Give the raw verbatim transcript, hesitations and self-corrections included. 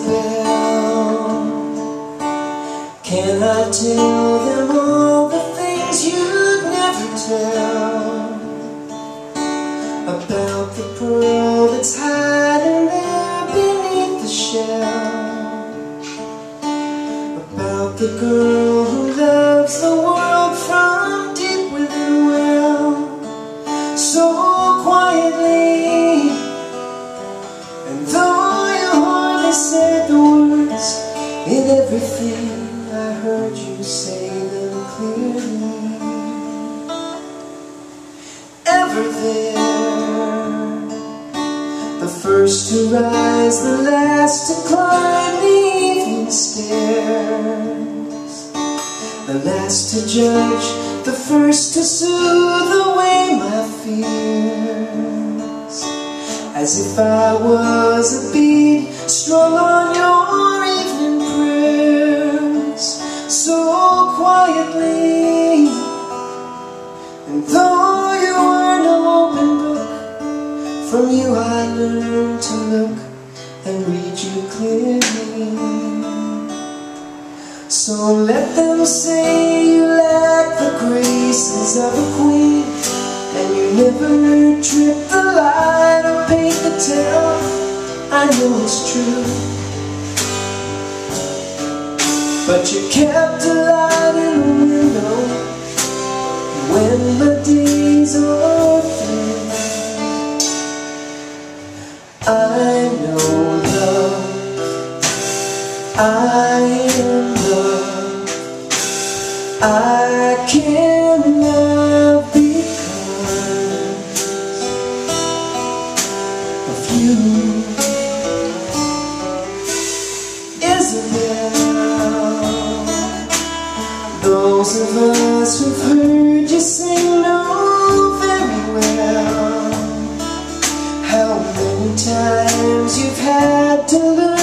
Isabelle, can I tell them all the things you'd never tell about the pearl that's hiding there beneath the shell, about the girl who loves the world from deep within well, so quietly, and though you hardly said the words, in everything I heard you say them clearly. Ever there, the first to rise, the last to climb the evening stairs, the last to judge, the first to soothe away my fears, as if I was a bead strung on your evening prayers, so quietly, and though you were no open book, from you I learned to look and read you clearly. So let them say you lack the graces of a queen, and you never trip the light or paint the tale. I know it's true, but you kept a light in the window when the days are through. I know love, I am love, I can love because of you, Isabelle. Those of us who've heard you sing know very well how many times you've had to learn